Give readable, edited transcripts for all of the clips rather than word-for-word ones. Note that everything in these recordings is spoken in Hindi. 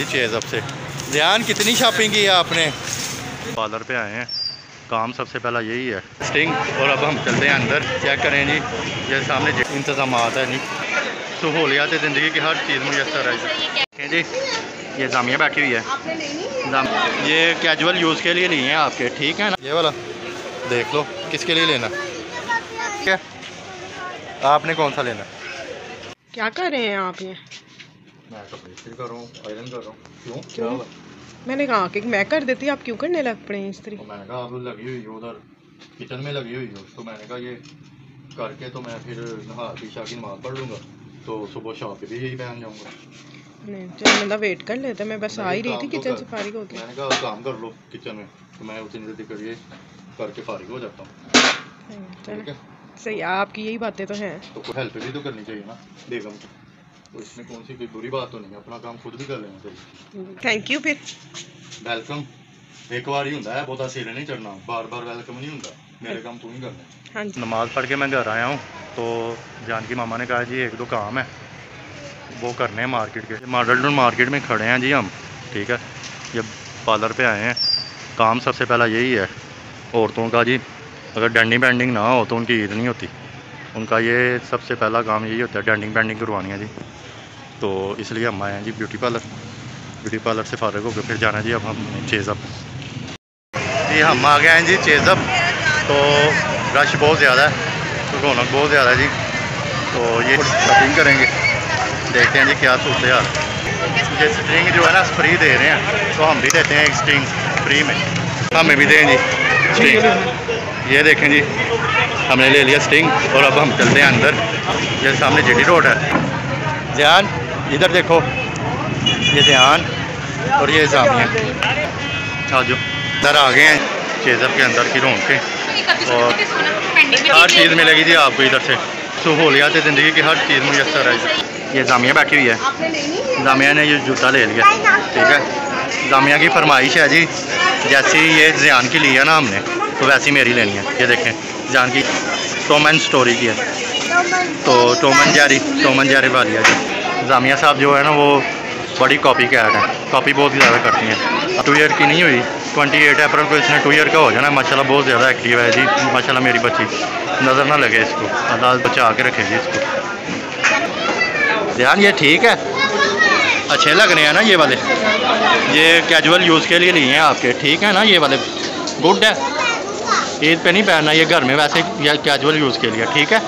चेज़अप से। ध्यान कितनी शॉपिंग की है आपने? पार्लर पे आए हैं, काम सबसे पहला यही है स्टिंग। और अब हम चलते हैं अंदर, चेक करें जी ये सामने इंतज़ाम है नहीं, सहूलियात ज़िंदगी की हर चीज़ मुयसर है जी। ये जामिया बैठी हुई है, ये कैजुअल यूज़ के लिए लिए हैं आपके, ठीक है ना? ये वाला देख लो किसके लिए लेना, ठीक है? आपने कौन सा लेना? क्या कर रहे हैं आप? ये मैं कपड़े इस्त्री कर रहा हूँ, आयरन कर रहा हूँ। क्यों क्या हुआ? मैंने कहा कि मैं कर देती, आप क्यों करने लग पड़े हैं इस्त्री? मैंने कहा आप लगी हुई हो उधर किचन में लगी हुई हो, तो मैंने कहा ये करके तो मैं फिर नहा ईशा की नमाज़ पढ़ लूँगा, तो सुबह शॉप पे भी यही पहन जाऊँगा। नहीं चलो मतलब वेट कर लेते, मैं बस आ ही रही थी किचन से फारिग होके। मैंने कहा काम कर लो किचन में, तो मैं उतनी देर करिए करके फारिग हो जाता हूँ। ठीक है सही, आपकी यही बातें तो हैं, तो कोई हेल्प भी तो करनी चाहिए ना बेगम को, तो इसमें कौन सी कोई बुरी बात तो नहीं है, अपना काम खुद भी कर लेना चाहिए। Thank you. फिर वेलकम एक बार ही होता है, बहुत सिर नहीं चढ़ना, बार बार वेलकम नहीं होता, मेरे काम तू ही करना। हाँ जी। नमाज़ पढ़ के मैं घर आया हूँ, तो जान की मामा ने कहा जी एक दो काम है वो करने हैं मार्केट के। मॉडल टाउन मार्केट में खड़े हैं जी हम, ठीक है? ये पार्लर पे आए हैं, काम सबसे पहला यही है औरतों का जी। अगर डेंडिंग पेंडिंग ना हो तो उनकी ईद नहीं होती, उनका ये सबसे पहला काम यही होता है, डेंडिंग पेंडिंग करवानी है जी। तो इसलिए हम आए हैं जी ब्यूटी पार्लर से फारिग होकर फिर जाना जी अब हम चेज़अप जी। हम आ गए हैं जी चेज़अप, तो रश बहुत ज़्यादा है, तो रौनक बहुत ज़्यादा है जी। तो ये शॉपिंग करेंगे, देखते हैं जी क्या सूरत यार। ये स्ट्रिंग जो है ना फ्री दे रहे हैं, तो हम भी देते हैं एक स्ट्रिंग फ्री में, हमें भी दें जी स्ट्रिंग। ये देखें जी हमने ले लिया स्टिंग, और अब हम चलते हैं अंदर। ये सामने जेटी रोड है। ध्यान इधर देखो, ये ध्यान और ये जामिया। आ जाओ अंदर, आ गए हैं चेज़अप के अंदर की रौनकें, और हर चीज़ मिलेगी जी आपको इधर से, सहूलियात ज़िंदगी की हर चीज़ मुयसर है। ये जामिया बैठी हुई है, जामिया ने ये जूता ले लिया, ठीक है? जामिया की फरमाइश है जी, जैसी ये ज़ियान की ली है ना हमने, तो वैसी मेरी लेनी है। ये देखें जान की टॉम एंड स्टोरी की है, तो टॉम एंड जेरी वाली है जी। जामिया साहब जो है ना वो बड़ी कॉपी कैट है, कॉपी बहुत ही ज़्यादा करती हैं। 2 ईयर की नहीं हुई, 28 अप्रैल को इसने 2 ईयर का हो जाना। माशाल्लाह बहुत ज़्यादा एक्टिव है जी, माशाल्लाह मेरी बच्ची, नज़र ना लगे इसको, अल्लाह बचा के रखेगी इसको। ध्यान ये ठीक है, अच्छे लग रहे हैं ना ये वाले, ये कैजुअल यूज़ के लिए लिए हैं आपके, ठीक है ना? ये वाले गुड है, ईद पे नहीं पहनना, ये घर में वैसे कैजुअल यूज़ के लिए, ठीक है?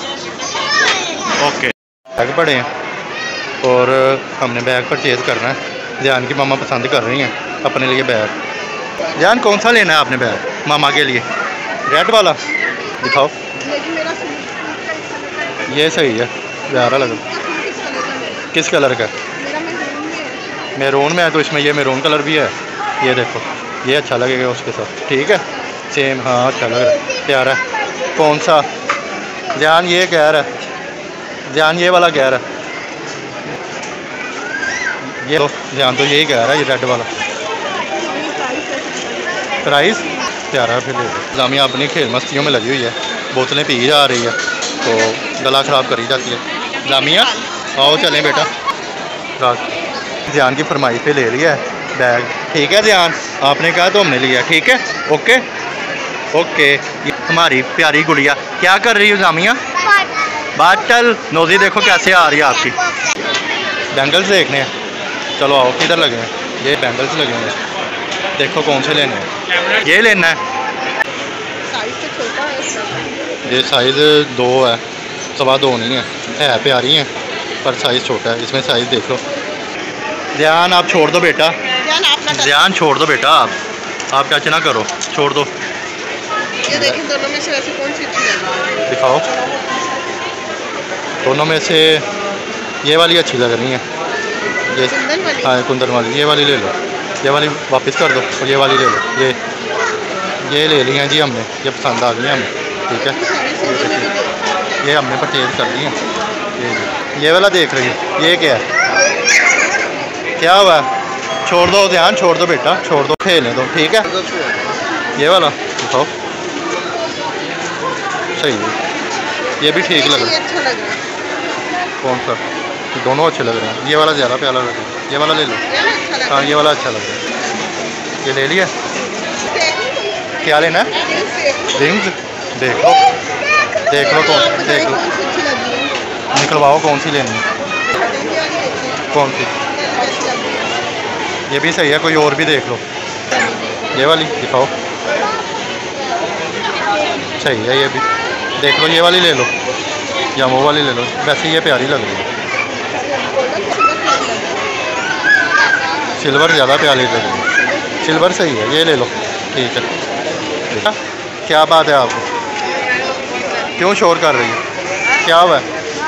ओके बैग पड़े हैं, और हमने बैग परचेज़ करना है। ध्यान की मामा पसंद कर रही हैं अपने लिए बैग। ध्यान कौन सा लेना है आपने बैग मामा के लिए? रेड वाला दिखाओ, ये सही है, प्यारा लग रहा। किस कलर का? मैरून में है, तो इसमें ये मैरून कलर भी है, ये देखो ये अच्छा लगेगा उसके साथ, ठीक है? सेम, हाँ अच्छा लग रहा है, प्यारा है। कौन सा? ध्यान ये कह रहा है, ध्यान ये वाला कह रहा है, ये तो ध्यान तो यही कह रहा है, ये रेड वाला। प्राइस प्यारा है, फिर जामिया अपनी खेल मस्तियों में लगी हुई है, बोतलें पी जा रही है, तो गला ख़राब करी जाती है। जामिया आओ चलें बेटा, ध्यान की फरमाइश पे ले लिया है बैग, ठीक है? ध्यान आपने कहा तो हमने लिया, ठीक है? Okay okay. ये हमारी प्यारी गुड़िया क्या कर रही है जामिया? बाटल नोजी देखो कैसे आ रही है आपकी। बैंगल्स देखने हैं, चलो आओ, किधर लगे हैं? ये बैंगल्स लगे हैं, देखो कौन से लेने हैं। ये लेना है, ये साइज़ 2 है, 2.25 नहीं है प्यारी है, पर साइज़ छोटा है, इसमें साइज़ देख लो। ध्यान आप छोड़ दो बेटा, ध्यान छोड़ दो बेटा, आप टच ना करो, छोड़ दो। ये देखें दोनों में से वैसे कौन सी अच्छी लग रही है? दिखाओ, दोनों में से ये वाली अच्छी लग रही है, ये हाँ कुंदन वाली, ये वाली ले लो, ये वाली वापस कर दो, और ये वाली ले लो। ये ले ली हैं जी हमने, ये पसंद आ गई हमें, ठीक है? ये हमने परचेज कर ली है। ये वाला देख रही है, ये क्या है? क्या हुआ? छोड़ दो, ध्यान छोड़ दो बेटा, छोड़ दो, खेलने दो, ठीक है? ये वाला दिखाओ, सही है, ये भी ठीक लग रहा है। कौन सा? दोनों अच्छे लग रहे हैं। ये वाला ज़्यादा प्यारा लग रहा है, ये वाला ले लो। हाँ ये वाला अच्छा लग रहा है, ये ले लिया। क्या लेना है? रिंग्स देख लो, देख लो कौन, देख लो, निकलवाओ कौन सी लेनी है, कौन सी। ये भी सही है, कोई और भी देख लो। ये वाली दिखाओ, सही है। ये भी देख लो, ये वाली ले लो या वो वाली ले लो। वैसे ये प्यारी लग रही है, सिल्वर ज़्यादा प्यारी लग रही है। सिल्वर सही है, ये ले लो। ठीक है, क्या बात है, आपको क्यों शोर कर रही है, क्या हुआ है?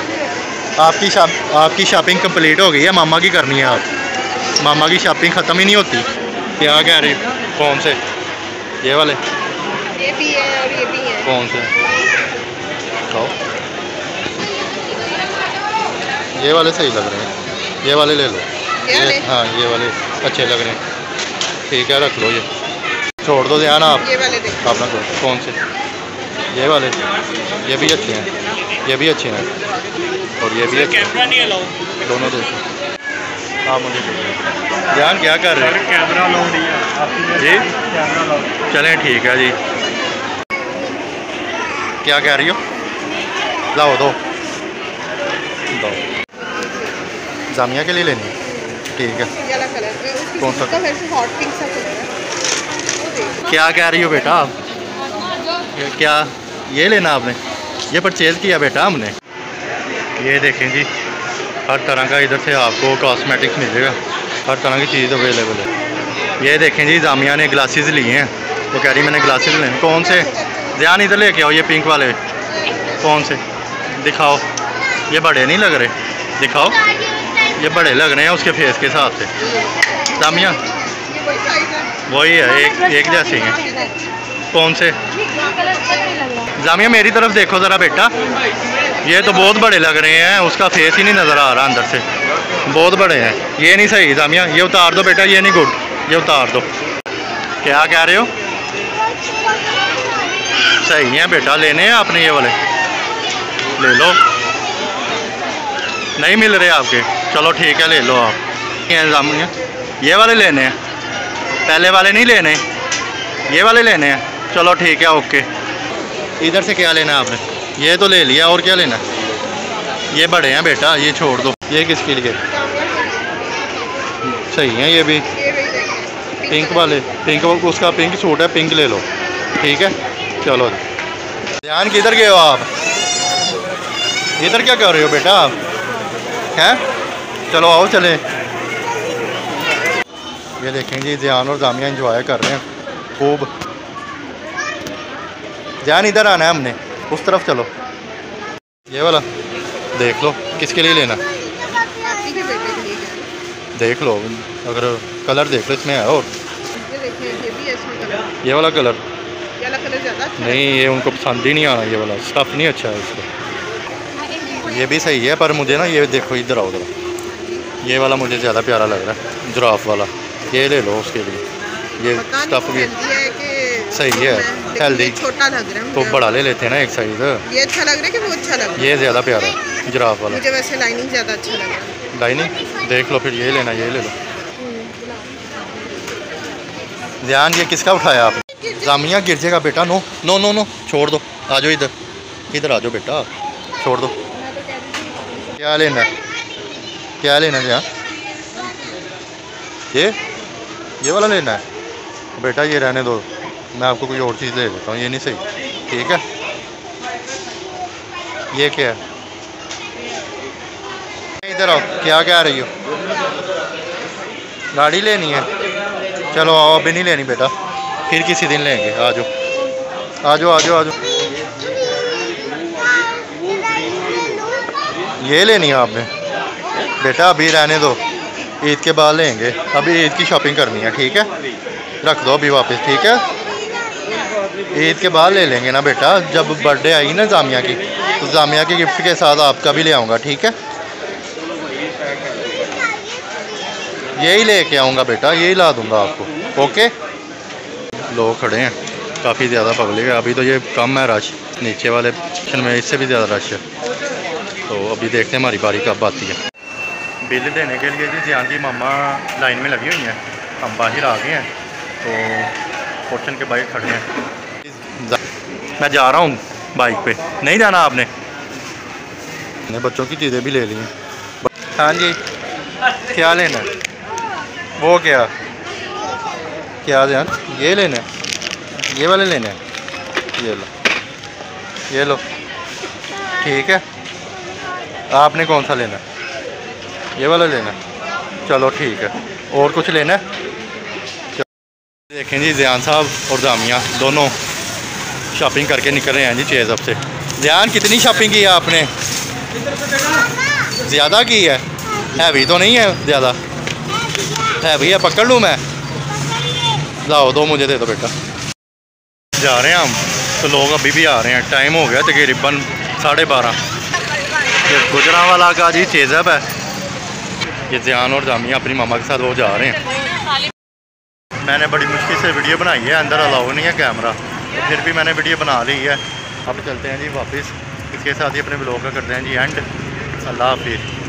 आपकी शॉपिंग कंप्लीट हो गई है, मामा की करनी है। आप मामा की शॉपिंग ख़त्म ही नहीं होती। क्या कह रही? कौन से? ये वाले? ये भी है और ये भी है। कौन से? खाओ, ये वाले सही लग रहे हैं, ये वाले ले लो। ये हाँ, ये वाले अच्छे लग रहे हैं। ठीक है, रख लो। ये छोड़ दो ध्यान आप, ये वाले देखो अपना कौन से? ये वाले, ये भी अच्छे हैं, ये भी अच्छे हैं, और ये भी अच्छे हैं। दोनों देखो आप, मुझे ध्यान क्या कर रहे हैं? कैमरा लोड ही है जी, कैमरा लोड। चलें ठीक है जी। क्या कह रही हो? लाओ दो, दो। जामिया के लिए लेनी है? ठीक है। ये वाला कलर, उसकी कौन सा? सूट का वैसे हॉट पिंक सा कलर है, वो देखो। क्या कह रही हो बेटा आप? क्या ये लेना आपने? ये परचेज़ किया बेटा हमने। ये देखें जी, हर तरह का इधर से आपको कॉस्मेटिक्स मिलेगा, हर तरह की चीज़ अवेलेबल है। ये देखें जी, जामिया ने ग्लासेस लिए हैं, वो कह रही मैंने ग्लासेस लेने। कौन से? ध्यान इधर लेके आओ, ये पिंक वाले कौन से दिखाओ। ये बड़े नहीं लग रहे, दिखाओ। ये बड़े लग रहे हैं उसके फेस के हिसाब से। जामिया ये कोई साइज है? वही है, एक जैसे ही हैं। कौन से? जामिया मेरी तरफ देखो ज़रा बेटा, ये तो बहुत बड़े लग रहे हैं, उसका फेस ही नहीं नज़र आ रहा अंदर से, बहुत बड़े हैं। ये नहीं सही जामिया, ये उतार दो बेटा, ये नहीं गुड, ये उतार दो। क्या कह रहे हो? सही है बेटा, लेने हैं आपने ये वाले, ले लो। नहीं मिल रहे आपके? चलो ठीक है, ले लो आप। ये जामिया, ये वाले लेने हैं, पहले वाले नहीं लेने, ये वाले लेने हैं। चलो ठीक है, ओके। इधर से क्या लेना है आपने? ये तो ले लिया, और क्या लेना है? ये बड़े हैं बेटा, ये छोड़ दो। ये किसके लिए? सही है ये भी, ये भी देखो, पिंक वाले, पिंक, उसका पिंक सूट है, पिंक ले लो। ठीक है, चलो। ध्यान किधर गए हो आप? इधर क्या कर रहे हो बेटा आप? हैं? चलो आओ चले। ये देखें जी, ध्यान और जामिया एंजॉय कर रहे हैं खूब। ध्यान इधर आना है हमने, उस तरफ चलो। ये वाला देख लो, किसके लिए लेना? आपकी भी बेटे के लिए है। देख लो, अगर कलर देख लो इसमें है। और ये देखिए, ये भी है इसमें कलर। ये वाला कलर ये वाला कलर ज़्यादा अच्छा है। नहीं, ये उनको पसंद ही नहीं आना, ये वाला स्टफ़ नहीं अच्छा है इसका। ये भी सही है, पर मुझे ना ये देखो, इधर आओ जरा, ये वाला मुझे ज़्यादा प्यारा लग रहा है, जिराफ वाला। ये ले लो उसके लिए, ये पता नहीं स्टफ़ भी हेल्दी है कि सही है, लेकिन हेल्दी। ये छोटा लग रहा है तो मुझे। बड़ा ले लेते हैं ना एक साइज़। ये अच्छा लग रहा है कि वो अच्छा लग रहा है? ये ज़्यादा प्यारा है, जिराफ वाला। मुझे वैसे लाइनिंग ज़्यादा अच्छा लग रहा है। लाइनिंग देख लो, फिर ये लेना, ये ले लो। ध्यान, ये किसका उठाया आपने? जामिया गिर जाएगा बेटा, नो नो नो नो, छोड़ दो। आ जाओ इधर, इधर आ जाओ बेटा, छोड़ दो। क्या लेना है? क्या लेना है? ये वाला लेना है बेटा, ये रहने दो, मैं आपको कोई और चीज़ ले देता हूँ, ये नहीं सही। ठीक है, ये क्या है? इधर आओ, क्या कह रही हो? गाड़ी लेनी है? चलो आओ, अभी नहीं लेनी बेटा, फिर किसी दिन लेंगे। आ जाओ आ जाओ आ जाओ आ जाओ। ये लेनी है आपने बेटा? अभी रहने दो, ईद के बाद लेंगे, अभी ईद की शॉपिंग करनी है। ठीक है, रख दो अभी वापस। ठीक है, ईद के बाद ले लेंगे ना बेटा, जब बर्थडे आई ना जामिया की, तो जामिया के गिफ्ट के साथ आपका भी ले आऊँगा। ठीक है, यही लेके आऊँगा बेटा, यही ला दूँगा आपको। ओके। लोग खड़े हैं, काफ़ी ज़्यादा पब्लिक है। अभी तो ये कम है रश, नीचे वाले सेक्शन में इससे भी ज़्यादा रश है। तो अभी देखते हैं हमारी बारी कब आती है। बिल देने के लिए जी जियान की मामा लाइन में लगी हुई हैं, हम बाहर आ गए हैं तो पोर्शन के बाइक खड़े हैं। मैं जा रहा हूँ बाइक पे, नहीं जाना आपने? मैंने बच्चों की चीज़ें भी ले ली हैं। हाँ जी, क्या लेना है? वो क्या क्या ध्यान, ये लेना है, ये वाले लेने हैं, ये लो ठीक है। आपने कौन सा लेना है? ये वाला लेना है, चलो ठीक है। और कुछ लेना है? देखें जी ज़ियान साहब और जामिया दोनों शॉपिंग करके निकल रहे हैं जी चेज़अप से। ज़ियान कितनी शॉपिंग की है आपने? ज़्यादा की है? हैवी तो नहीं है ज़्यादा? हैवी है, पकड़ लूँ मैं? लाओ दो, मुझे दे दो बेटा। जा रहे हैं हम तो लोग अभी भी आ रहे हैं, टाइम हो गया तकरीबन 12:30। ये गुजरांवाला का जी चेज़अप है। ये ज़ियान और जामिया अपनी मामा के साथ वो जा रहे हैं। मैंने बड़ी मुश्किल से वीडियो बनाई है, अंदर अलाउ नहीं है कैमरा, तो फिर भी मैंने वीडियो बना ली है। अब चलते हैं जी वापस। इसके साथ ही अपने ब्लॉग का करते हैं जी एंड। अल्लाह हाफिज़।